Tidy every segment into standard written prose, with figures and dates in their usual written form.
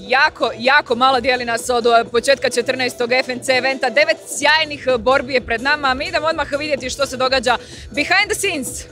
jako malo dijeli nas od početka 14. FNC eventa. 9 sjajnih borbi je pred nama. Mi idemo odmah vidjeti što se događa behind the scenes.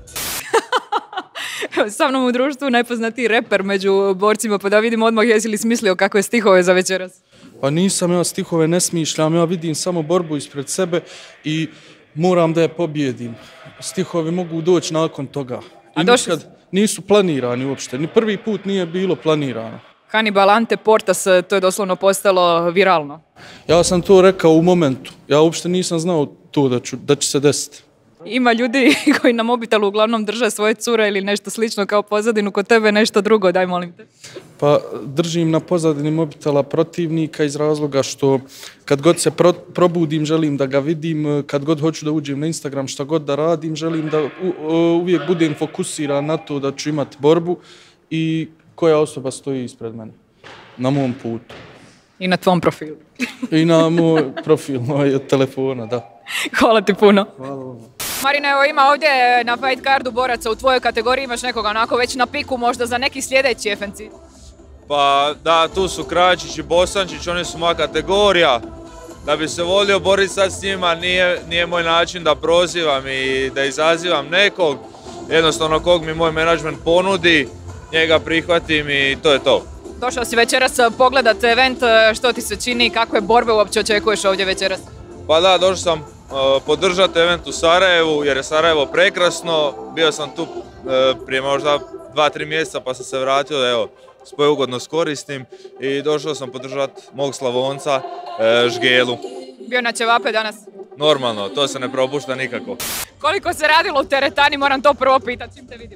Sa mnom u društvu najpoznatiji reper među borcima, pa da vidimo odmah jesi li smislio kakve stihove za večeras. Pa nisam, ja stihove ne smišljam, ja vidim samo borbu ispred sebe i moram da je pobjedim. Stihovi mogu doći nakon toga. I nikad nisu planirani uopšte, ni prvi put nije bilo planirano. Hannibal Ante Portas, to je doslovno postalo viralno. Ja sam to rekao u momentu, ja uopšte nisam znao to da će se desiti. Ima ljudi koji na mobitelu uglavnom drže svoje cure ili nešto slično kao pozadinu, kod tebe nešto drugo, daj molim te. Pa držim na pozadini mobitela protivnika iz razloga što kad god se probudim želim da ga vidim, kad god hoću da uđem na Instagram, šta god da radim, želim da uvijek budem fokusiran na to da ću imati borbu i koja osoba stoji ispred mene, na mom putu. I na tvom profilu. I na moj profil, od telefona, da. Hvala ti puno. Hvala vam. Marina, evo ima ovdje na fight cardu boraca u tvojoj kategoriji, imaš nekoga onako već na piku možda za neki sljedeći FNC? Pa da, tu su Krajičić i Bosančić, oni su moja kategorija. Da bi se volio boriti sad s njima nije moj način da prozivam i da izazivam nekog. Jednostavno kog mi moj menadžment ponudi, njega prihvatim i to je to. Došao si večeras pogledat event, što ti se čini, kakve borbe uopće očekuješ ovdje večeras? Pa da, došao sam podržati event u Sarajevu jer je Sarajevo prekrasno. Bio sam tu prije možda 2-3 mjeseca pa sam se vratio da evo, spoj ugodno skoristim i došao sam podržati mog Slavonca Žgelu. Bio na ćevape danas? Normalno, to se ne propušta nikako. Koliko se radilo u teretani, moram to prvo pitati, čim te vidim.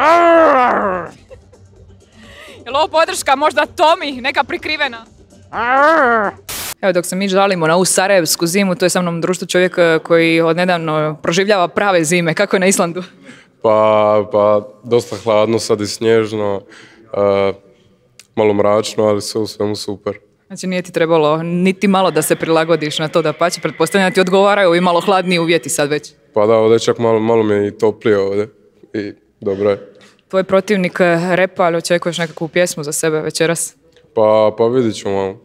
Je li ovo podrška možda Tomi, neka prikrivena? Evo dok se mi žalimo na ovu sarajevsku zimu, to je sa mnom u društvu čovjek koji odnedavno proživljava prave zime. Kako je na Islandu? Pa dosta hladno, sad i snježno, malo mračno, ali sve u svemu super. Znači nije ti trebalo niti malo da se prilagodiš na to, da pače, pretpostavljam da ti odgovaraju i malo hladniji uvjeti sad već. Pa da, ovdje čak malo mi je i toplije ovdje i dobro je. Tvoj protivnik repa, ali očekuješ nekakvu pjesmu za sebe večeras? Pa vidit ćemo.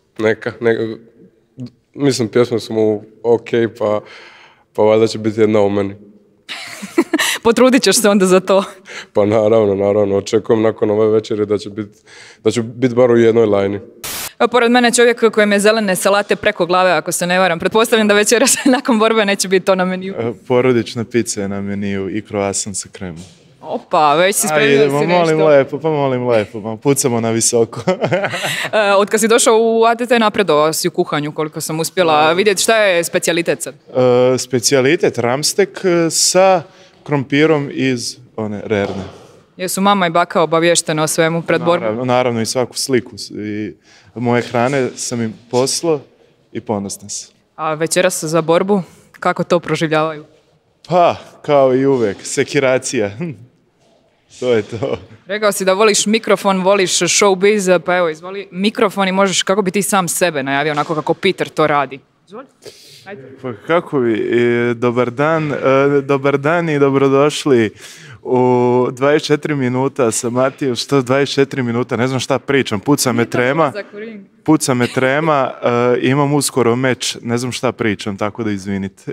Mislim, pjesme su mu ok, pa valjda će biti jedna o meni. Potrudit ćeš se onda za to? Pa naravno. Očekujem nakon ove večeri da ću biti bar u jednoj lajni. Pored mene čovjek kojem je zelene salate preko glave, ako se ne varam. Pretpostavljam da večeras nakon borbe neće biti to na meniju. Porodična pizza je na meniju i croissant sa kremom. Opa, već si spremio si nešto. Molim lepo, pucamo na visoko. Od kad si došao u ATT napredovao si u kuhanju, koliko sam uspjela vidjeti. Šta je specijalitet sad? Specijalitet ramstek sa krompirom iz one rerne. Jesu mama i baka obavještene o svemu pred borbom? Naravno i svaku sliku. I moje hrane sam im poslao i ponosna sam. A večeras za borbu, kako to proživljavaju? Pa, kao i uvek, sekiracija. To je to. Rekao si da voliš mikrofon, voliš showbiz, pa evo izvoli mikrofon i možeš, kako bi ti sam sebe najavio, onako kako Peter to radi. Izvoli. Ajde. Pa kako bi, dobar dan i dobrodošli u 24 minuta sa Matijom, 124 minuta, ne znam šta pričam, puca me trema, imam uskoro meč, ne znam šta pričam, tako da izvinite.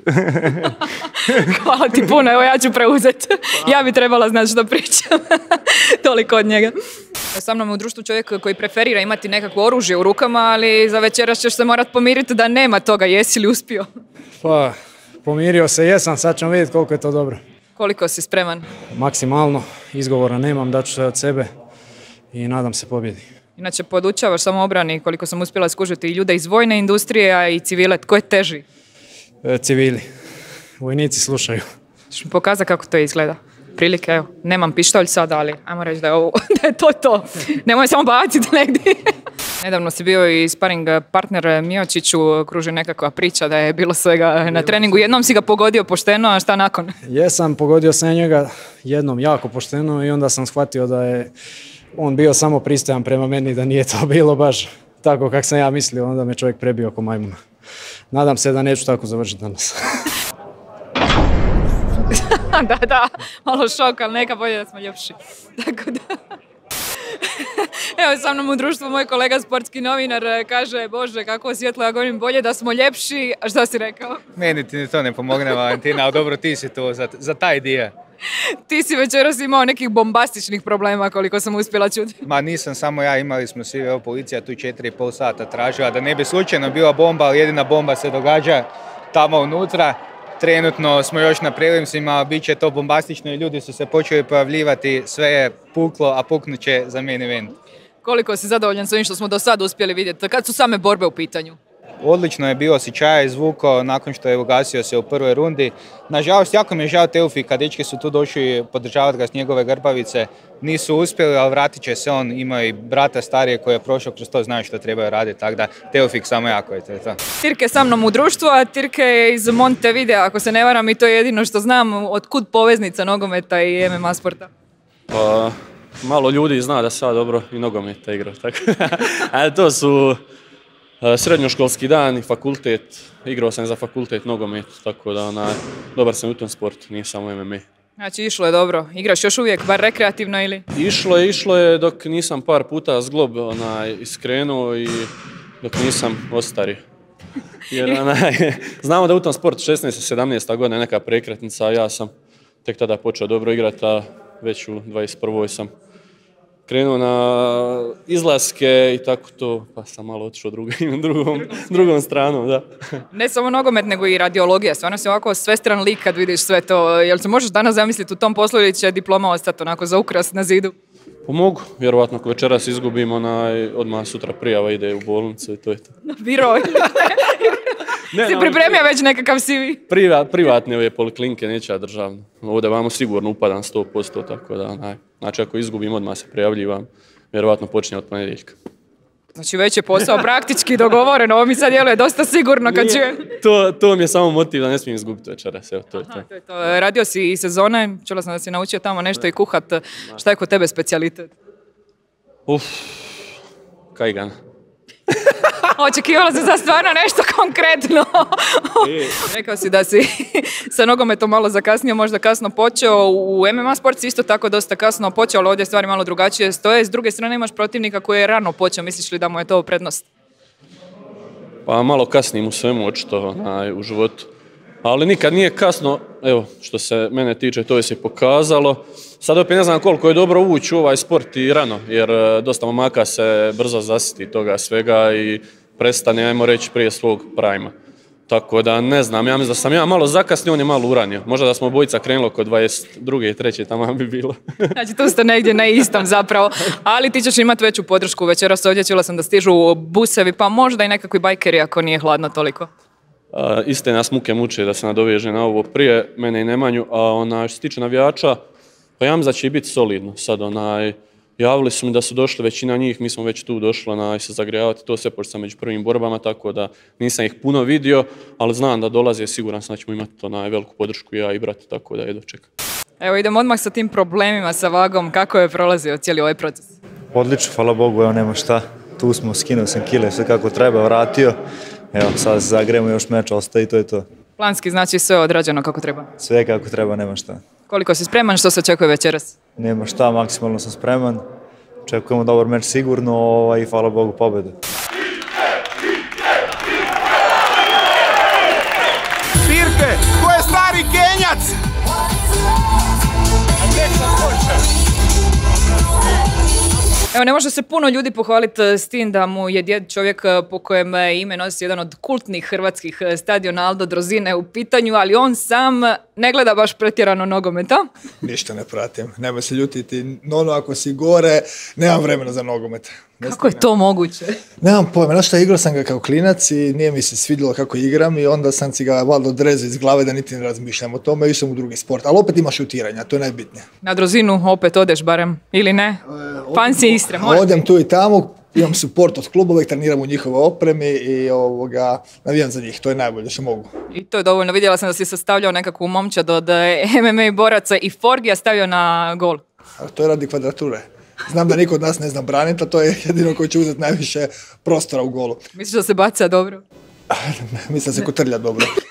Hvala ti puno, evo ja ću preuzeti. Ja bi trebala znati što pričam. Toliko od njega. Sa mnom u društvu čovjek koji preferira imati nekakvo oružje u rukama, ali za večeras ćeš se morat pomiriti da nema toga, jesi li uspio? Pa, pomirio se jesam, sad ćemo vidjeti koliko je to dobro. Koliko si spreman? Maksimalno, izgovora nemam, daću sve od sebe i nadam se pobjedi. Inače, podučavaš samo obrani, koliko sam uspjela skužiti i ljude iz vojne industrije, a i civile. Tko je teži? Civili. Vojnici slušaju. Ćeš mi pokazati kako to izgleda? Prilike, evo, nemam pištolj sad, ali ajmo reći da je ovo, da je to. Nemoj samo baciti negdje. Nedavno si bio i sparing partner Miočiću, kruži nekakva priča da je bilo svega na treningu. Jednom si ga pogodio pošteno, a šta nakon? Jesam, pogodio sam njega jednom jako pošteno i onda sam shvatio da je on bio samo pristojan prema meni, da nije to bilo baš tako kako sam ja mislio, onda me čovjek prebio oko majmuna. Nadam se da neću tako završiti danas. Da, malo šok, ali neka bolje da smo ljepši. Tako da... Evo, sa mnom u društvu moj kolega sportski novinar kaže, Bože, kako svjetlo, ja govorim, bolje da smo ljepši. A šta si rekao? Meni ti to ne pomogne, Valentina, ali dobro, ti si tu za taj dio. Ti si večeras imao nekih bombastičnih problema, koliko sam uspjela čuti. Ma nisam samo ja, imali smo svi, evo, policija tu 4,5 sata tražila da ne bi slučajno bila bomba, ali jedina bomba se događa tamo unutra. Trenutno smo još na prelimsima, bit će to bombastično i ljudi su se počeli pojavljivati, sve je puklo, a puknut će za main event. Koliko si zadovoljan s ovim što smo do sada uspjeli vidjeti? Kad su same borbe u pitanju? Odlično je bio osjećaj izvukao nakon što je ugasio se u prvoj rundi. Nažalost, jako mi je žao Teofika, dečki su tu došli podržavati ga s njegove grbavice. Nisu uspjeli, ali vratit će se on, ima i brata starije koji je prošao kroz to, znaju što trebaju raditi, tako da Teofik samo jako je to. Tirke sa mnom u društvu, a Tirke je iz Montevidea, ako se ne varam, i to je jedino što znam. Otkud poveznica nogometa i MMA sporta? Pa, malo ljudi zna da sad dobro i nogometa igra, tako. Ali to su srednjoškolski dan i fakultet, igrao sam za fakultet nogomet, tako da dobar sam u tom sportu, nije samo MMA. Znači, išlo je dobro. Igraš još uvijek, bar rekreativno ili? Išlo je dok nisam par puta zglob iskrenuo i dok nisam ostario. Jer znamo da u tom sportu 16-17 godina je neka prekretnica, a ja sam tek tada počeo dobro igrati, a već u 21. sam krenuo na izlaske i tako to, pa sam malo otišao drugom stranom, da. Ne samo nogomet, nego i radiologija. Stvarno si ovako svestran lik kad vidiš sve to. Jel se možeš danas zamisliti u tom poslu ili će diploma ostati onako za ukras na zidu? Pa mogu, vjerovatno ako večeras izgubim, odmah sutra prijava ide u bolnicu i to je to. Na biro. Si pripremio već nekakav CV? Privatne ove poliklinike, neće državno. Ovdje vamo sigurno upadam 100%, tako da, znači ako izgubim, odmah se prijavljivam, vjerovatno počinje od ponedjeljka. Znači već je posao praktički dogovoren, ovo mi sad djeluje dosta sigurno kad čujem. To mi je samo motiv da ne smijem izgubiti večeras, evo to je to. To je to. Radio si i sezone, čula sam da si naučio tamo nešto i kuhat. Šta je kod tebe specijalitet? Kajgan. Očekivala sam za stvarno nešto konkretno. Rekao si da si sa nogometom malo zakasnio, možda kasno počeo. U MMA sport si isto tako dosta kasno počeo, ali ovdje stvari malo drugačije stoje. S druge strane imaš protivnika koji je rano počeo. Misliš li da mu je to prednost? Pa malo kasnim u svemu očito u životu. Ali nikad nije kasno, evo, što se mene tiče, to je se pokazalo. Sad opet ne znam koliko je dobro ući u ovaj sport i rano, jer dosta momaka se brzo zasiti toga svega i prestane, ajmo reći, prije svog prajma. Tako da ne znam, ja mislim da sam ja malo zakasnio, on je malo uranio. Možda da smo obojica krenuli oko 22. i 3. tamo bi bilo. Znači tu ste negdje na istom zapravo, ali ti ćeš imati veću podršku večeras ovdje, čula sam da stižu busevi, pa možda i nekakvi bajkeri ako nije hladno toliko. Iste nas muke muče da se nadoveže na ovo prije mene i Nemanju, a što se tiče navijača, pa ja mislim da će i biti solidno. Sad javili su mi da su došli većina njih, mi smo već tu došli se zagrijavati, to sve počeo sam među prvim borbama, tako da nisam ih puno vidio, ali znam da dolaze, siguran sam da ćemo imati veliku podršku ja i brat, tako da jedva čekam. Evo idemo odmah sa tim problemima sa vagom, kako je prolazio cijeli ovaj proces? Odlično, hvala Bogu, evo nema šta, tu smo, skinuo sam kile, sve kako treba, vratio. Evo, sad se zagrejemo, još meč ostaje i to je to. Planski znači sve odrađeno kako treba? Sve kako treba, nema šta. Koliko si spreman, što se očekuje večeras? Nema šta, maksimalno sam spreman. Očekujemo dobar meč sigurno i hvala Bogu pobedu. Tirke, ko je stari Kenjac? Evo, ne može se puno ljudi pohvaliti s tim da mu je djed čovjek po kojem ime nosi jedan od kultnih hrvatskih stadiona, Aldo Drozine u pitanju, ali on sam ne gleda baš pretjerano nogometa. Ništa ne pratim, nemoj se ljutiti. Nono, ako si gore, nemam vremena za nogomet. Kako je to moguće? Nemam pojma, znaš šta, igrao sam ga kao klinac i nije mi se svidjelo kako igram i onda sam si ga valjda odrezao iz glave da niti ne razmišljam o tome i išao u drugi sport. Ali opet ima šutiranja, to je najbitnije. Na Drozinu opet odeš barem, ili ne? Fan si Istre, možeš? Odem tu i tamo, imam support od klubova i treniram u njihovoj opremi i navijam za njih, to je najbolje što mogu. I to je dovoljno, vidjela sam da si sastavljao nekakvu momčad od MMA boraca i Forgija stavio na gol. A to je radi kvadrature. Znam da niko od nas ne zna braniti, a to je jedino koji će uzeti najviše prostora u golu. Misliš da se baca dobro? Mislim da se kotrlja dobro.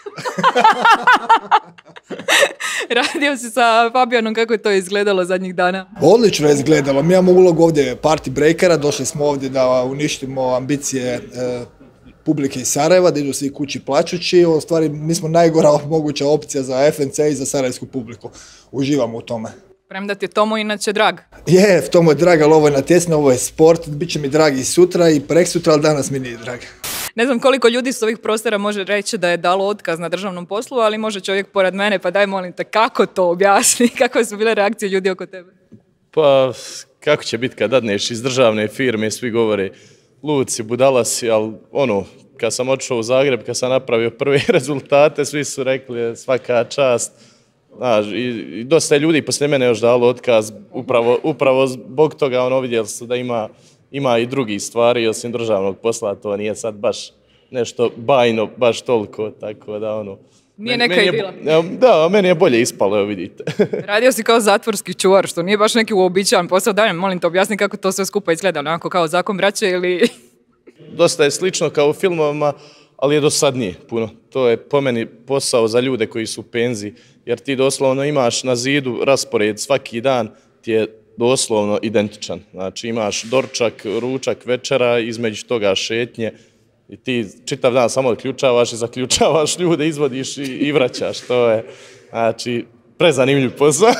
Radio si sa Fabijanom, kako je to izgledalo zadnjih dana? Odlično je izgledalo. Mi imamo ulogu ovdje party breakera, došli smo ovdje da uništimo ambicije publike iz Sarajeva, da idu svi kući plačući. U stvari, mi smo najgora moguća opcija za FNC i za sarajevsku publiku. Uživamo u tome. Premda ti je Tomo inače drag. Je, Tomo je drag, ali ovo je natjecno, ovo je sport. Biće mi drag i sutra i preksutra, ali danas mi nije drag. Ne znam koliko ljudi s ovih prostora može reći da je dalo otkaz na državnom poslu, ali može čovjek pored mene, pa daj molim te, kako to objasni? Kakve su bile reakcije ljudi oko tebe? Pa, kako će biti kad dadneš iz državne firme, svi govore lud si, budala si, ali ono, kad sam otišao u Zagreb, kad sam napravio prve rezultate, svi su rekli svaka čast. Znaš, i dosta je ljudi poslije mene još dalo otkaz, upravo zbog toga vidjeli su da ima i drugih stvari, osim državnog posla, to nije sad baš nešto bajno, baš toliko, tako da Nije neka i bila. Da, meni je bolje ispalo, evo vidite. Radio si kao zatvorski čuvar, što nije baš neki uobičajan posao. Daj, molim te, objasni kako to sve skupa izgleda, onako kao Zakon braće ili... Dosta je slično kao u filmovima, ali je dosadnije puno. To je po meni posao za ljude koji su u penziji, jer ti doslovno imaš na zidu raspored svaki dan ti je doslovno identičan. Znači imaš doručak, ručak, večera, između toga šetnje i ti čitav dan samo odključavaš i zaključavaš ljude, izvodiš i vraćaš. To je, znači, prezanimljiv posao.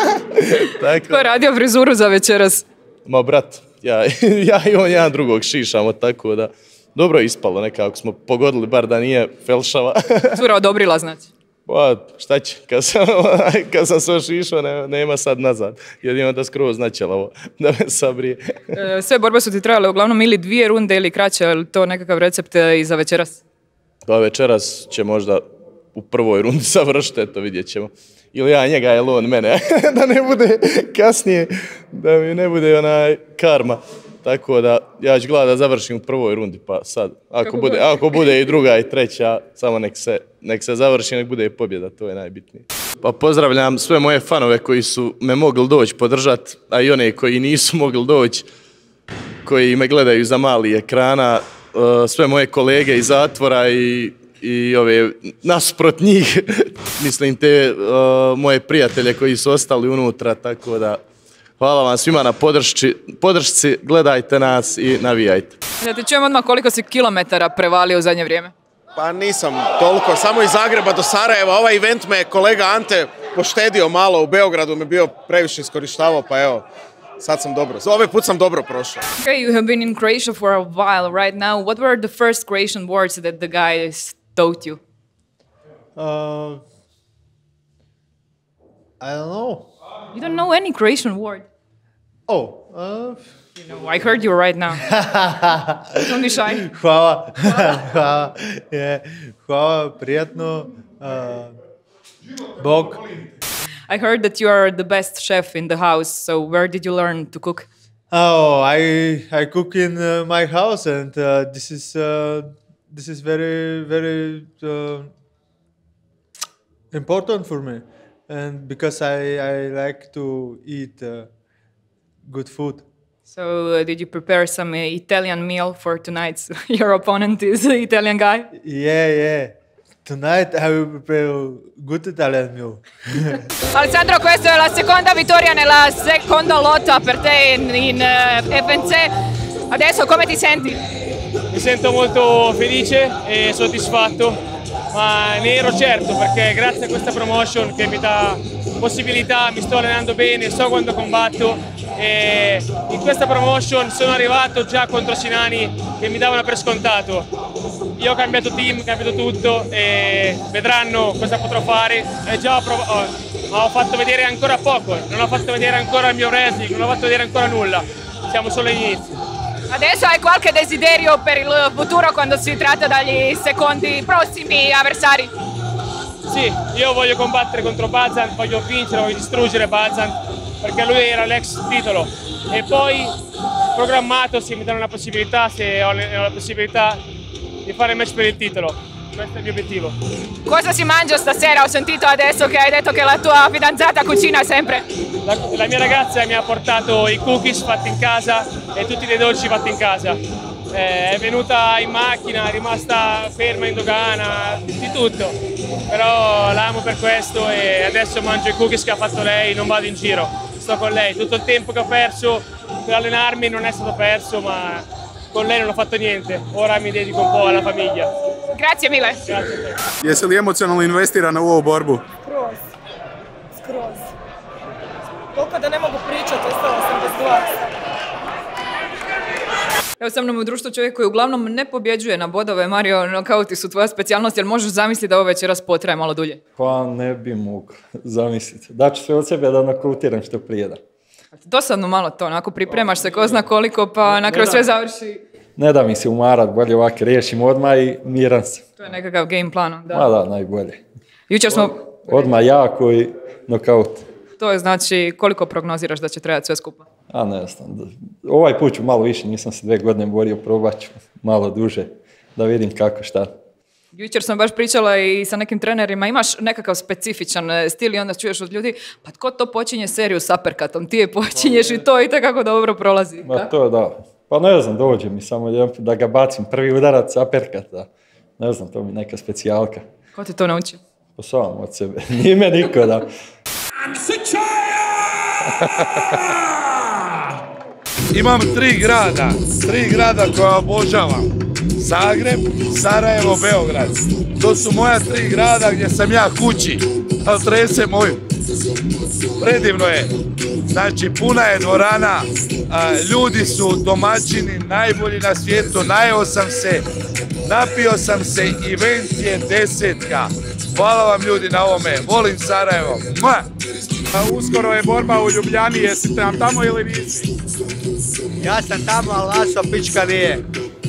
Ko je radio frizuru za večeras? Ma brat, ja i on jedan drugog šišamo, tako da dobro je ispalo nekako, smo pogodili bar da nije felšava. Cura odobrila, znači? Pa, šta će, kad sam se ošišao, nema sad nazad. Jedino da skroz načela ovo, da me sabrije. Sve borbe su ti trajale uglavnom ili 2 runde ili kraće, je li to nekakav recept i za večeras? Pa večeras će možda u prvoj rundi završiti, eto vidjet ćemo. Ili ja njega, ili on mene, da ne bude kasnije, da mi ne bude onaj karma. Tako da ja ću gledati da završim u prvoj rundi, pa sad, ako bude i druga i treća, samo nek se završi, nek bude i pobjeda, to je najbitnije. Pa pozdravljam sve moje fanove koji su me mogli doći podržati, a i one koji nisu mogli doći, koji me gledaju za mali ekrana, sve moje kolege iz zatvora i ove nasuprot njih, mislim te moje prijatelje koji su ostali unutra, tako da hvala vam svima na podršci, gledajte nas i navijajte. Da te čujem odmah koliko si kilometara prevalio u zadnje vrijeme? Pa nisam toliko, samo iz Zagreba do Sarajeva. Ovaj event me kolega Ante poštedio malo, u Beogradu me bio previše iskorištavao, pa evo, sad sam dobro. Ovaj put sam dobro prošao. Okay, you have been in Croatia for a while right now. What were the first Croatian words that the guys taught you? I don't know. You don't know any Croatian word? I heard you right now. Don't be shy. Hvala. Hvala, prijatno. Bog. I heard that you are the best chef in the house, so where did you learn to cook? Oh, I cook in my house, and this is very, very important for me. And because I like to eat good food. So did you prepare some Italian meal for tonight? Your opponent is an Italian guy? Yeah. Tonight I will prepare good Italian meal. Alessandro, questa è la seconda vittoria nella seconda lotta per te in FNC. Adesso come ti senti? Mi sento molto felice e soddisfatto. Ma ne ero certo, perché grazie a questa promotion che mi dà possibilità, mi sto allenando bene, so quando combatto e in questa promotion sono arrivato già contro Sinani che mi davano per scontato. Io ho cambiato team, ho cambiato tutto e vedranno cosa potrò fare. Ho fatto vedere ancora poco, non ho fatto vedere ancora il mio wrestling, non ho fatto vedere ancora nulla, siamo solo all'inizio. Adesso hai qualche desiderio per il futuro quando si tratta dagli secondi prossimi avversari? Sì, io voglio combattere contro Bazan, voglio vincere, voglio distruggere Bazan, perché lui era l'ex titolo. E poi programmato, se mi danno la possibilità, se ho la possibilità di fare il match per il titolo. Questo è il mio obiettivo. Cosa si mangia stasera? Ho sentito adesso che hai detto che la tua fidanzata cucina sempre. La mia ragazza mi ha portato i cookies fatti in casa e tutti dei dolci fatti in casa. è venuta in macchina, è rimasta ferma in dogana, di tutto. Però l'amo per questo e adesso mangio i cookies che ha fatto lei, non vado in giro, sto con lei. Tutto il tempo che ho perso per allenarmi non è stato perso, ma con lei non ho fatto niente. Ora mi dedico un po' alla famiglia. Grazie mille. Grazie a te. Jesi li emocionalno investirana u ovu borbu? Skroz. Toliko da ne mogu pričati, ostala sam bez glasa. Evo sa mnom u društvu čovjek koji uglavnom ne pobjeđuje na bodove. Mario, nokauti su tvoja specijalnost, jer možeš zamisliti da ovo večeras potraje malo dulje? Pa ne bi mogu zamisliti. Daću sve od sebe da nokautiram što prije da. Dosadno malo to, onako pripremaš se ko zna koliko, pa na kraju sve završi. Ne da mi se umarat, bolje ovako riješim odmah i miran sam. To je nekakav game plan, da. Ma da, najbolje. Jučer smo... Odmah jako i nokaut. To je znači koliko prognoziraš da će trebati sve skupa? A ne znam, ovaj put ću malo više, nisam se 2 godine borio, probat ću malo duže da vidim kako šta. Jučer sam baš pričala i sa nekim trenerima, imaš nekakav specifičan stil i onda čuješ od ljudi, pa tko to počinje seriju s uppercutom, ti je počinješ i to i tako dobro prolazi. Ma to da, pa ne znam, dođe mi samo da ga bacim, prvi udarac uppercut, da. Ne znam, to mi neka specijalka. Ko ti to nauči? Pa sam od sebe, nije me niko da. Imam 3 grada koja obožavam. Zagreb, Sarajevo, Beograd. To su moja 3 grada gdje sam ja kući. Ali trese moju. Predivno je. Znači, puna je dvorana. Ljudi su domaćini, najbolji na svijetu. Najeo sam se, napio sam se. Event je 10. Hvala vam ljudi na ovome. Volim Sarajevo. Uskoro je borba u Ljubljani, jesi tam tamo ili nisi? Ja sam tamo, ali Laso pička nije.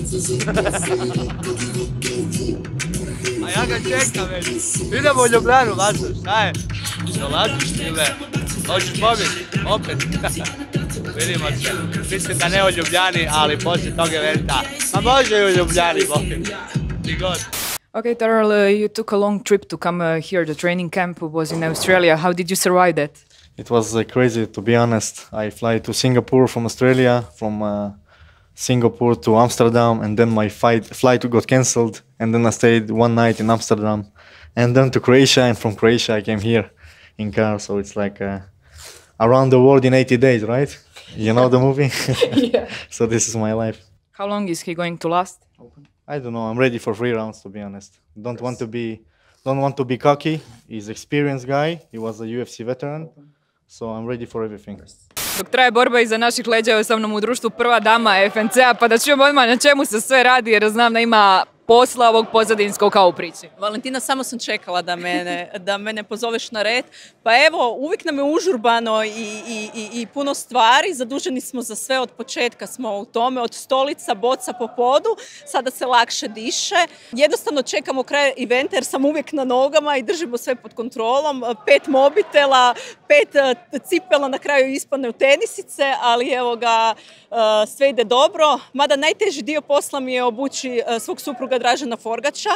A ja ga čekam već. Idemo u Ljubljanu, Laso, šta je? Dolaziš ti me? Hoćeš pobjeti? Opet. Vidimo se. Mislim da ne u Ljubljani, ali poslije tog eventa. Ma može i u Ljubljani, ti god. Okay, Terrell, you took a long trip to come here. The training camp was in Australia. How did you survive that? It was crazy, to be honest. I fly to Singapore from Australia, from Singapore to Amsterdam, and then my flight got cancelled, and then I stayed one night in Amsterdam, and then to Croatia, and from Croatia I came here in car, so it's like around the world in 80 days, right? You know the movie? Yeah. So this is my life. How long is he going to last? I don't know. I'm ready for 3 rounds, to be honest. Don't want to be cocky. He's an experienced guy. He was a UFC veteran, so I'm ready for everything. Dok traje borba iza naših leđa, je sa mnom u društvu prva dama FNC-a, pa da čujemo odmah na čemu se sve radi, jer znam da ima posla ovog pozadinskog kao u priči. Valentina, samo sam čekala da mene pozoveš na red. Pa evo, uvijek nam je užurbano i puno stvari. Zaduženi smo za sve, od početka smo u tome, od stolica, boca po podu. Sada se lakše diše. Jednostavno čekamo kraj eventa jer sam uvijek na nogama i držimo sve pod kontrolom. 5 mobitela, 5 cipela, na kraju ispadne u tenisice, ali evo ga, sve ide dobro. Mada najteži dio posla mi je obući svog supruga Dražena Forgača.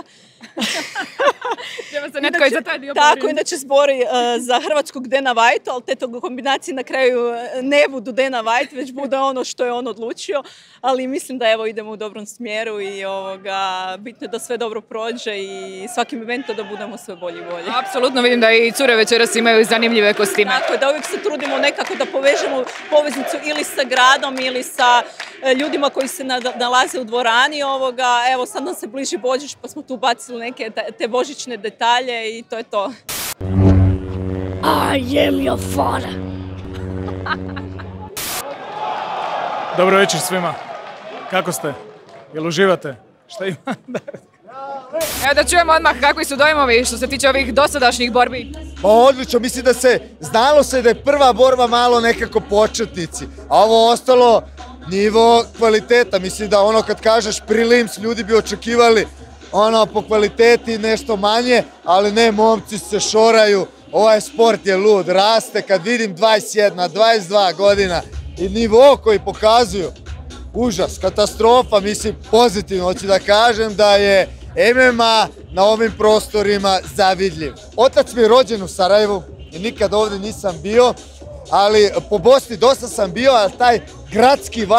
Treba se netko i za taj dio tako, inače zbori za hrvatskog Dana White, ali te tog kombinacije na kraju ne budu Dana White, već bude ono što je on odlučio. Ali mislim da evo idemo u dobrom smjeru i bitno je da sve dobro prođe i svakim eventom da budemo sve bolji i bolji. Apsolutno, vidim da i cure večeras imaju zanimljive kostime. Tako je, da uvijek se trudimo nekako da povežemo poveznicu ili sa gradom ili sa ljudima koji se nalaze u dvorani. Evo sad nam se bliži Božić pa smo tu bacili neke te božićne detalje i to je to. I am your father. Dobro večer svima. Kako ste? Jel uživate? Šta ima? Evo da čujemo odmah kakvi su dojmovi što se tiče ovih dosadašnjih borbi. Pa odlično, mislim da znalo se da je prva borba malo nekako početnici, a ovo ostalo nivo kvaliteta. Mislim da ono kad kažeš prelims, ljudi bi očekivali po kvaliteti nešto manje, ali ne, momci se šoraju, ovaj sport je lud, raste kad vidim 21, 22 godina i nivo koji pokazuju, užas, katastrofa, mislim pozitivno, hoću da kažem da je MMA na ovim prostorima zavidljiv. Otac mi je rođen u Sarajevu i nikad ovdje nisam bio, ali po Bosni dosta sam bio, ali taj gradski vibe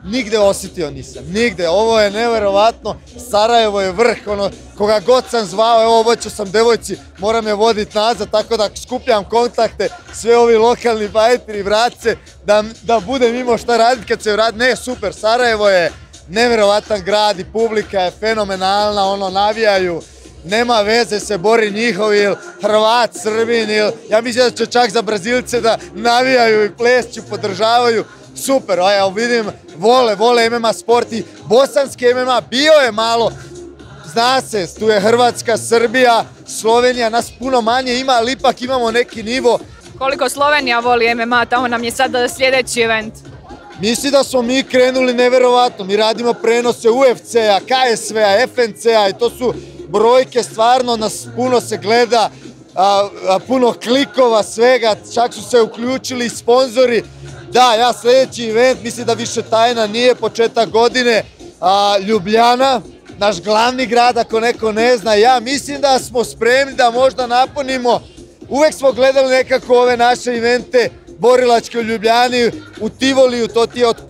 nigde osjetio nisam, nigde. Ovo je nevjerovatno, Sarajevo je vrh, ono, koga god sam zvao, evo obećao sam devojci, moram je voditi nazad, tako da skupljam kontakte, sve ovi lokalni fajteri, vratce, da budem imao šta raditi kad se vrati. Ne, super, Sarajevo je nevjerovatan grad i publika je fenomenalna, ono, navijaju, nema veze se bori njihovi ili Hrvat, Srbin ili, ja mislim da će čak za Brazilce da navijaju i plešću, podržavaju. Super, ja vidim, vole MMA sport i bosanski MMA, bio je malo, zna se, tu je Hrvatska, Srbija, Slovenija, nas puno manje ima, ali ipak imamo neki nivo. Koliko Slovenija voli MMA, tamo nam je sad sljedeći event. Mislim da smo mi krenuli nevjerovatno, mi radimo prenose UFC-a, KSV-a, FNC-a i to su brojke, stvarno nas puno se gleda, puno klikova, svega, čak su se uključili sponzori. Da, ja sljedeći event, mislim da više tajna nije, početak godine, Ljubljana, naš glavni grad, ako neko ne zna, ja mislim da smo spremni da možda napunimo, uvek smo gledali nekako ove naše evente, borilačke u Ljubljani, u Tivoliju, to ti je od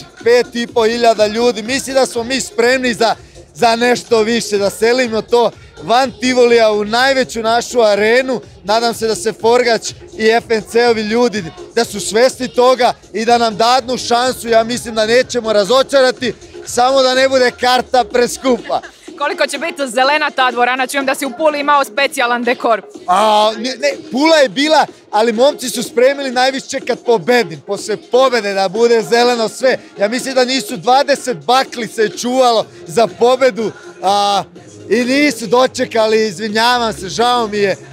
5.500 ljudi, mislim da smo mi spremni za nešto više, da selimo to van Tivolija u najveću našu arenu. Nadam se da se Forgać i FNC-ovi ljudi da su svesni toga i da nam dadnu šansu. Ja mislim da nećemo razočarati, samo da ne bude karta preskupa. Koliko će biti zelena ta dvorana? Čujem da si u Puli imao specijalan dekor. Ne, Pula je bila, ali momci su spremili najviše kad pobedim. Posle pobede da bude zeleno sve. Ja mislim da nisu 20 bakli se čuvalo za pobedu i nisu dočekali, izvinjavam se, žao mi je.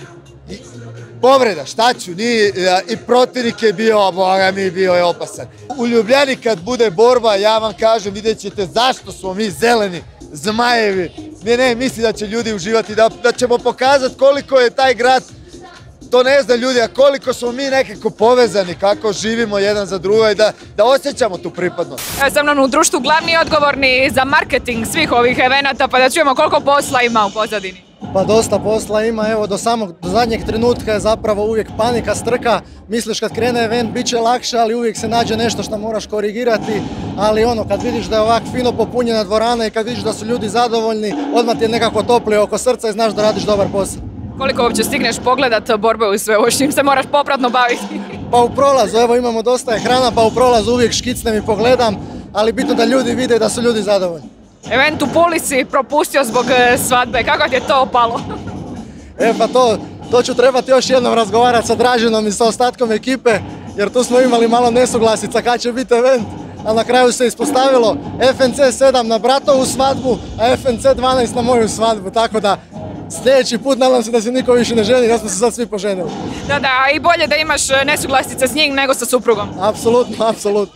Povreda, šta ću, i protivnik je bio, boga mi, bio je opasan. U Ljubljani kad bude borba, ja vam kažem, vidjet ćete zašto smo mi zeleni zmajevi. Ne, mislim da će ljudi uživati, da ćemo pokazati koliko je taj grad, to ne zna ljudi, a koliko smo mi nekako povezani, kako živimo jedan za drugo i da osjećamo tu pripadnost. Evo sa mnom u društvu glavni odgovorni za marketing svih ovih evenata, pa da čujemo koliko posla ima u pozadini. Pa dosta posla ima, evo do zadnjeg trenutka je zapravo uvijek panika, strka, misliš kad krene event bit će lakše, ali uvijek se nađe nešto što moraš korigirati, ali ono kad vidiš da je ovak fino popunjena dvorana i kad vidiš da su ljudi zadovoljni, odmah ti je nekako toplije oko srca i znaš da radiš dobar posao. Koliko uopće stigneš pogledat borbe u sve ovo, s čim se moraš popratno baviti? Pa u prolazu, evo imamo dosta ekrana, pa u prolazu uvijek škicnem i pogledam, ali bitno da ljudi vide da su ljudi zadovoljni. Event u Puli si propustio zbog svadbe, kako ti je to opalo? Pa to ću trebati još jednom razgovarati sa Draženom i sa ostatkom ekipe, jer tu smo imali malo nesuglasica kad će biti event, a na kraju se ispostavilo FNC 7 na bratovu svadbu, a FNC 12 na moju svadbu, tako da sljedeći put nadam se da se niko više ne ženi, da smo se sad svi poženili. Da, i bolje da imaš nesuglasice s njim nego sa suprugom. Apsolutno, apsolutno.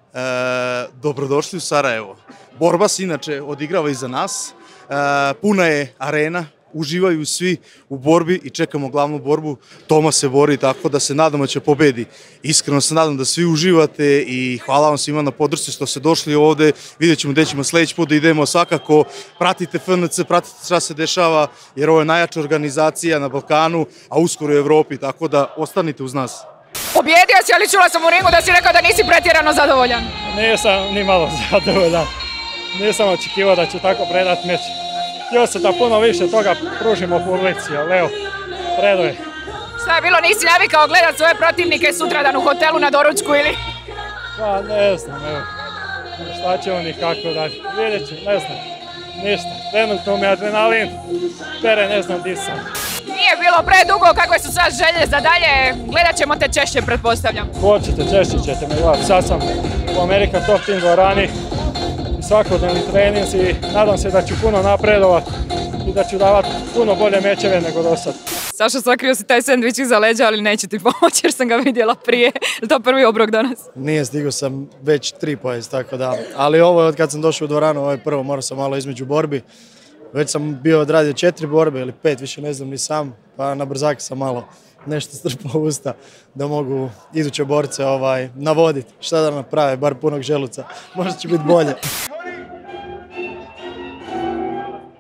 Dobrodošli u Sarajevo. Borba se inače odigrava iza nas, puna je arena, uživaju svi u borbi i čekamo glavnu borbu. Toma se bori, tako da se nadamo da će pobedi. Iskreno se nadam da svi uživate i hvala vam svima na podršci što ste došli ovde. Vidjet ćemo gde ćemo sljedeći put da idemo. Svakako pratite FNC, pratite šta se dešava, jer ovo je najjača organizacija na Balkanu, a uskoro u Evropi, tako da ostanite uz nas. Pobjedio si, ali čula sam u ringu da si rekao da nisi pretjerano zadovoljan. Nisam ni malo zadovoljan. Nisam očekivao da ću tako predat meč. Htio se da puno više toga pružimo publici, ali evo, predo je. Šta je bilo, nisi navikao gledat svoje protivnike sutradan u hotelu na doručku ili? Pa ne znam, evo, šta će oni kako dalje, vidjet ću, ne znam, ništa. Trenutno mi adrenalin, pere ne znam di sam. Nije bilo predugo, kakve su sad želje za dalje, gledat ćemo te češće, pretpostavljam. Hoćete, češće ćete me gledati, sad sam u Amerika Top Team dvorani. Svakodnevni trening i nadam se da ću puno napredovati i da ću davati puno bolje mečeve nego do sad. Saša, sakrio si taj sendvič iza leđa, ali neće ti pomoći jer sam ga vidjela prije. Je to prvi obrok danas? Nije, stigao sam već 3 pojesti, tako da. Ali ovo je od kad sam došao u dvoranu, ovo je prvo, morao sam malo između borbi. Već sam bio odradio 4 borbe ili 5, više ne znam ni sam, pa na brzaki sam malo nešto strpao usta da mogu iduće borce navoditi. Šta da naprave, bar punog želuca. Možda će biti bolje.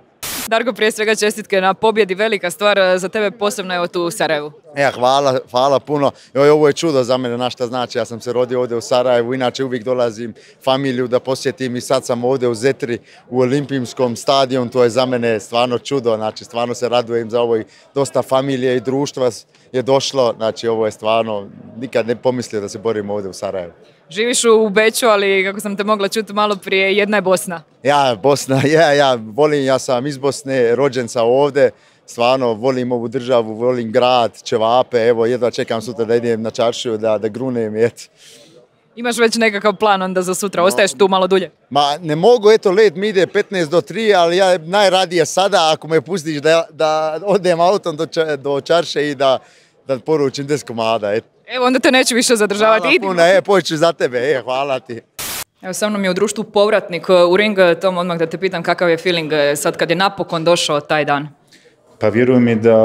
Darko, prije svega čestitke na pobjedi, velika stvar za tebe, posebno evo tu u Sarajevu. Hvala puno. Ovo je čudo za mene, na šta znači. Ja sam se rodio ovdje u Sarajevu, inače uvijek dolazim familiju da posjetim i sad sam ovdje u Zetri u Olimpijskom stadionu. To je za mene stvarno čudo, znači stvarno se radujem za ovo i dosta familije i društva je došlo. Znači ovo je stvarno, nikad ne pomislio da se borimo ovdje u Sarajevu. Živiš u Beču, ali kako sam te mogla čuti malo prije, jedna je Bosna. Bosna, volim, ja sam iz Bosne, rođen sam ovdje. Stvarno volim ovu državu, volim grad, ćevape, evo jedva čekam sutra da idem na čaršiju, da grunem i eto. Imaš već nekakav plan onda za sutra, ostaješ tu malo dulje? Ma ne mogu, eto let mi ide 15 do 3, ali ja najradije sada ako me pustiš da odem autom do čarše i da poručim 10 komada. Evo onda te neću više zadržavati. Hvala puno, poću za tebe, hvala ti. Evo sa mnom je u društvu povratnik u ring, Tom, odmah da te pitam kakav je feeling sad kad je napokon došao taj dan? Pa vjerujem mi da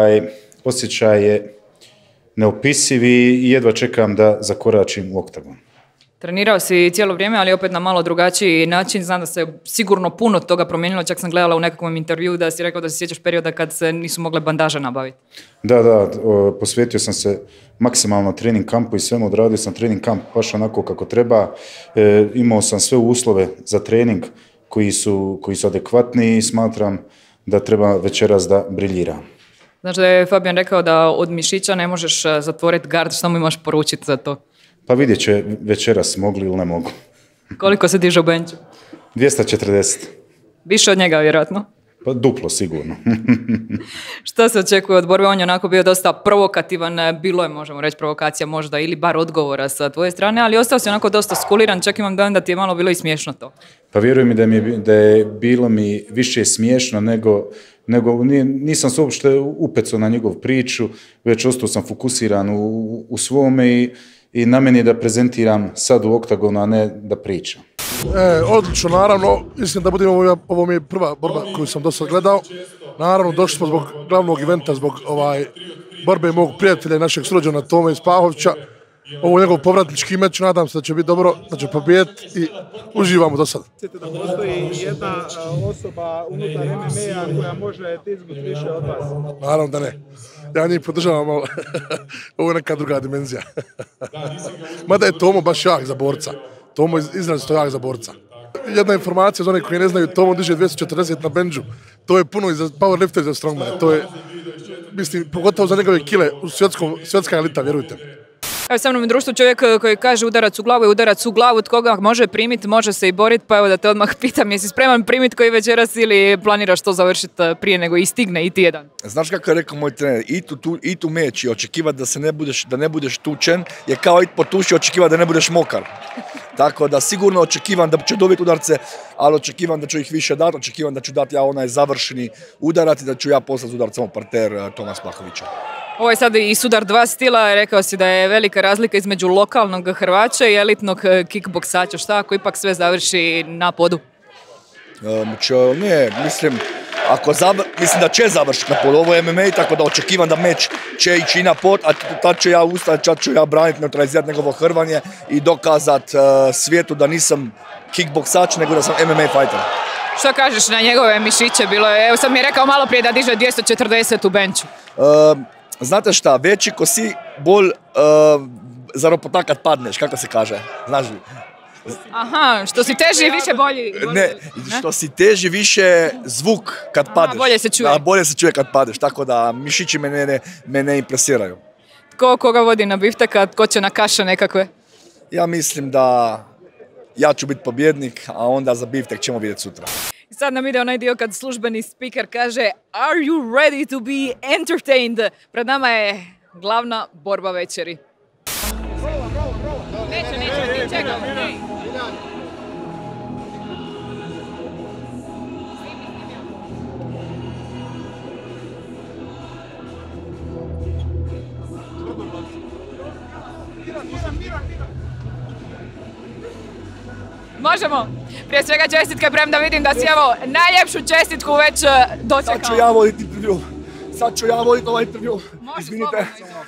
osjećaj je neopisiv i jedva čekam da zakoračim u oktagon. Trenirao si cijelo vrijeme, ali opet na malo drugačiji način. Znam da se sigurno puno toga promijenilo, čak sam gledala u nekakvom intervju da si rekao da se sjećaš perioda kad se nisu mogle bandaže nabaviti. Da, posvetio sam se maksimalno trening kampu i svemu, odradio sam trening kamp baš onako kako treba. Imao sam sve uslove za trening koji su adekvatni i smatram da treba večeras da briljira. Znači da je Fabijan rekao da od mišića ne možeš zatvoriti gard, što mu imaš poručiti za to? Pa vidjet će večeras mogli ili ne mogu. Koliko se diže u benču? 240. Više od njega vjerojatno? Pa duplo sigurno. Što se očekuje od borbe? On je onako bio dosta provokativan, bilo je možemo reći provokacija možda ili bar odgovora sa tvoje strane, ali ostao si onako dosta skuliran, čak imam dojam da ti je malo bilo i smiješno to. Pa vjerujem mi da je bilo mi više smiješno nego nisam se uopšte upecao na njegov priču, već ostao sam fokusiran u svome i na meni je da prezentiram sad u oktagonu, a ne da pričam. Odlično, naravno, mislim da ovo mi je prva borba koju sam do sad gledao. Naravno, došli smo zbog glavnog eventa, zbog borbe mog prijatelja i našeg surođena Tome Spahovića. Ovo je njegov povratnički meč, nadam se da će biti dobro, da će pobijediti i uživamo do sada. Da postoji jedna osoba unutar MMA-a koja može tiznuti više od vas? Naravno da ne. Ja njih podržavam, ali ovo je neka druga dimenzija. Mada je Tomo baš jak za borca. Tomo je izrazito jak za borca. Jedna informacija za one koji ne znaju, Tomo diže 240 na benđu. To je puno i za powerlifter i za strongmane. To je, mislim, pogotovo za njegove kile, svjetska elita, vjerujte mi. Evo sa mnom je društvo čovjek koji kaže udarac u glavu i udarac u glavu, tko ga može primiti, može se i boriti, pa evo da te odmah pitam, jesi spreman primiti koji večeras ili planiraš to završiti prije nego i stigne i ti jedan? Znaš kako je rekao moj trener, i tu meč i očekivati da ne budeš tučen je kao i po tuši očekivati da ne budeš mokar. Tako da sigurno očekivam da ću dobiti udarce, ali očekivam da ću ih više dati, očekivam da ću dati ja onaj završeni udarat i da ću ja poslati udarcem u parter Toma Spahovića. Ovo je sad i sudar dva stila, rekao si da je velika razlika između lokalnog Hrvaća i elitnog kickboksača. Šta ako ipak sve završi na podu? Ne, mislim da će završiti na podu. Ovo je MMA, tako da očekivam da meč će ići na pod, a tad ću ja ustati, tad ću ja braniti, neutralizirati njegovo hrvanje i dokazati svijetu da nisam kickboksač, nego da sam MMA fighter. Što kažeš na njegove mišiće? Bilo je, evo sam mi je rekao malo prije da diže 240 u benču. Znate šta, veći ko si, bolj zaropota kad padneš, kako se kaže, znaš li? Aha, što si teži, više bolji. Ne, što si teži, više zvuk kad padeš. Bolje se čuje. Bolje se čuje kad padeš, tako da mišići me ne impresiraju. Tko koga vodi na bifteka, tko će na kaše nekakve? Ja mislim da ja ću biti pobjednik, a onda za biftek ćemo vidjeti sutra. Sad nam ide onaj dio kad službeni speaker kaže Are you ready to be entertained? Pred nama je glavna borba večeri. Neću, ti čekam. Možemo. Prije svega čestitke, premda vidim da si evo najljepšu čestitku već dočekao. Sad ću ja voditi intervju. Sad ću ja voditi ovaj intervju. Izvinite.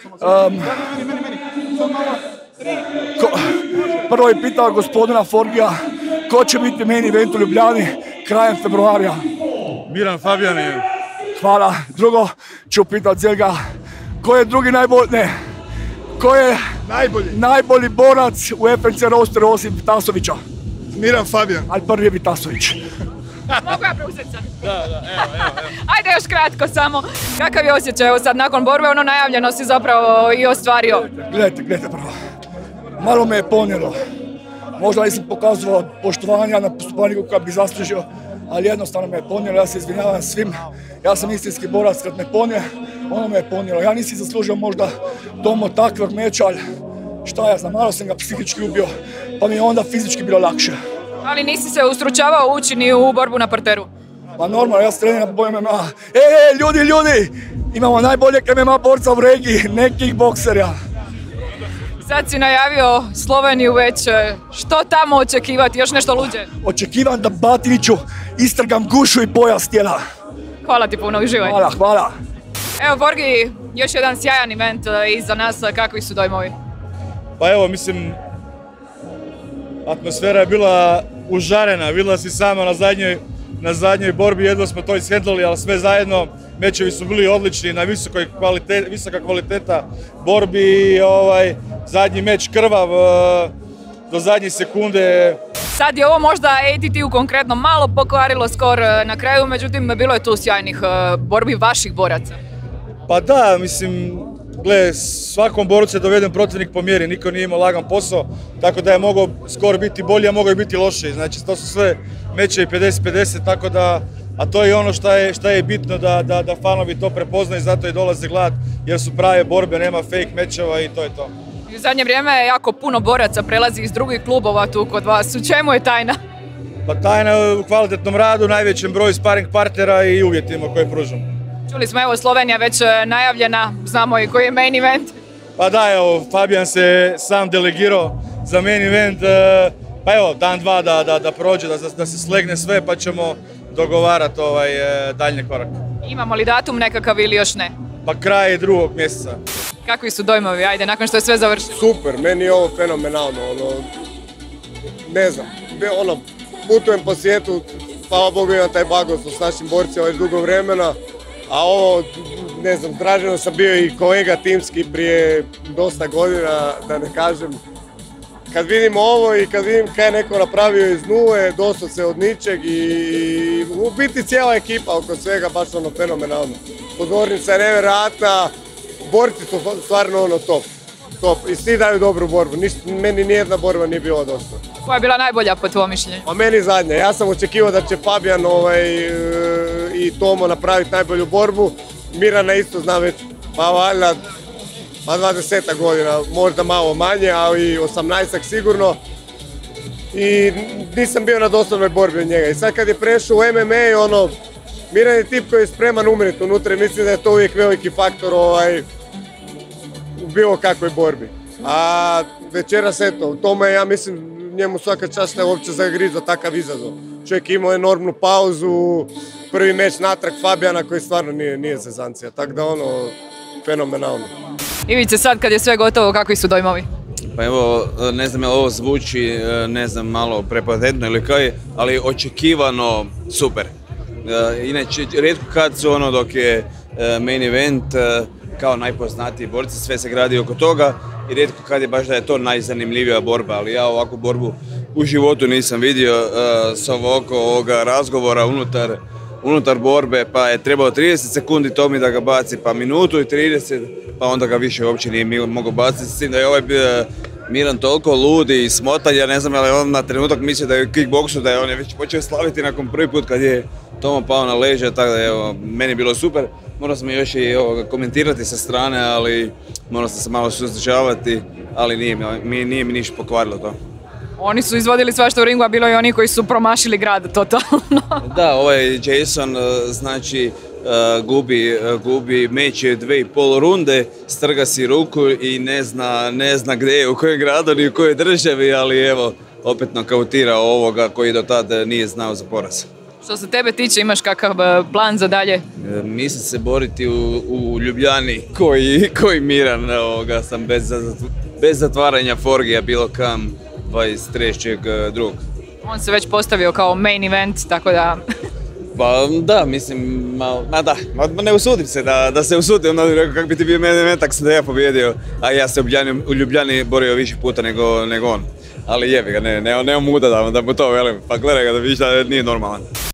Prvo je pitao gospodina Forgija ko će biti main event u Ljubljani krajem februarija. Miran Fabijan je... Hvala. Drugo ću pitat Zelga, ko je drugi najbolji, ne, ko je najbolji borac u FNC rosteru osim Vitasovića? Miran Fabijan. Ali prvi je Vitasović. Mogu ja preuzeti sad? Da, evo. Ajde još kratko samo. Kakav je osjećaj evo sad nakon borbe, ono najavljeno si zapravo i ostvario? Gledajte prvo. Malo me je ponijelo. Možda nisam pokazao poštovanja na postupaniku koja bih zaslužio, ali jednostavno me je ponijelo. Ja se izvinjavam svim. Ja sam istinski borac, kad me ponije, ono me je ponijelo. Ja nisam zaslužio možda Tomo takvog meča, ali šta ja znam, malo sam ga psihički ubio, pa mi je onda fizički bilo lakše. Ali nisi se ustručavao ući ni u borbu na parteru? Pa normalno, ja se treniram po MMA. Ljudi! Imamo najboljeg MMA borca u regiji, nekih bokserja. Sad si najavio Sloveniju već, što tamo očekivati, još nešto luđe? Očekivam da Batiniću istrgam gušu i pojas tijela. Hvala ti puno, uživaj. Hvala. Evo Borgi, još jedan sjajan event iza nas, kakvi su dojmovi? Pa evo, mislim, atmosfera je bila užarena, vidjela si sama na zadnjoj borbi, jedva smo to ishendlali, ali sve zajedno, mečevi su bili odlični, na visoka kvaliteta borbi, zadnji meč krvav, do zadnje sekunde. Sad je ovo možda ATT-u konkretno malo pokvarilo skor na kraju, međutim bilo je tu sjajnih borbi vaših boraca. Pa da, mislim, svakom borcu je doveden protivnik po mjeri, niko nije imao lagan posao, tako da je mogao skor biti bolji, a mogao je biti lošiji. Znači, to su sve mečevi 50-50, tako da, a to je ono šta je bitno da fanovi to prepoznaju, zato i dolaze gledat, jer su prave borbe, nema fake mečeva i to je to. U zadnje vrijeme jako puno boraca prelazi iz drugih klubova tu kod vas. U čemu je tajna? Pa tajna je u kvalitetnom radu, najvećem broju sparring partnera i uvjetima koje pružamo. Čuli smo, evo, Slovenija već najavljena, znamo i koji je main event. Pa da, evo, Fabijan se sam delegirao za main event, pa evo, dan dva da prođe, da se slegne sve, pa ćemo dogovarati daljnje korake. Imamo li datum nekakav ili još ne? Pa kraj 2. mjeseca. Kakvi su dojmovi, ajde, nakon što je sve završilo? Super, meni je ovo fenomenalno, ne znam, putujem po svijetu, hvala Bogu imam taj blagoslov s našim borcima već dugo vremena, a ovo, ne znam, traženo sam bio i kolega timski prije dosta godina, da ne kažem. Kad vidim ovo i kad vidim kaj je neko napravio iz nule, doslovce od ničeg i u biti cijela ekipa oko svega baš fenomenalno. Pozornica je nevjerojatna, borci su stvarno top i svi daju dobru borbu, meni nijedna borba nije bila dosta. Koja je bila najbolja po tvojom mišljenju? A meni zadnja, ja sam očekivao da će Fabijan i Tomo napraviti najbolju borbu, Mirana isto znam već, pa valjda 20 godina, možda malo manje, ali 18 sigurno. I nisam bio na doslovnoj borbi od njega. I sad kad je prešao u MMA, Miran je tip koji je spreman umriti unutra i mislim da je to uvijek veliki faktor u bilo kakvoj borbi. A večeras eto, Toma je, ja mislim, njemu svaka čast je uopće zagrizao takav izazov. Čovjek imao enormnu pauzu, prvi meč natrag Fabijana koji stvarno nije zezancija, tako da fenomenalno. Ivice, sad kad je sve gotovo, kakvi su dojmovi? Pa evo, ne znam je li ovo zvuči, ne znam, malo prepotentno ili kaj, ali očekivano super. Inače, rijetko kad su dok je main event kao najpoznatiji borci, sve se gradi oko toga i rijetko kad je baš da je to najzanimljivija borba, ali ja ovakvu borbu u životu nisam vidio s ovoga razgovora unutar borbe, pa je trebalo 30 sekundi Tomi da ga baci, pa minutu i 30, pa onda ga više uopće nije mogao baciti, s tim da je ovaj Miran toliko ludi i smotan, ja ne znam, ali on na trenutak mislio da je u kickboksu, da je on već počeo slaviti nakon prvi put kad je Tomo pao na leđa, tako da evo, meni je bilo super. Morao sam još i komentirati sa strane, ali morao sam se malo suzdržavati, ali nije mi ništa pokvarilo to. Oni su izvodili svašta u ringu, a bilo i oni koji su promašili grad totalno. Da, ovaj Jason znači gubi meč 2,5 runde, strga si ruku i ne zna gdje je, u kojem gradu ni u kojoj državi, ali evo, opet nokautira ovoga koji do tada nije znao za poraz. Što se tebe tiče, imaš kakav plan za dalje? Mislim se boriti u Ljubljani koji Miran, sam bez zatvaranja Forgija bilo kam 23.2. On se već postavio kao main event, tako da... Pa da, mislim, ne usudim se da se usudim, onda bih rekao kako bi ti bio meni event, ako sam da ja pobjedio, a ja se u Ljubljani borio više puta nego on. Ali jebi ga, nemam muda da mu to velim, pa gledaj ga da vidiš da nije normalan.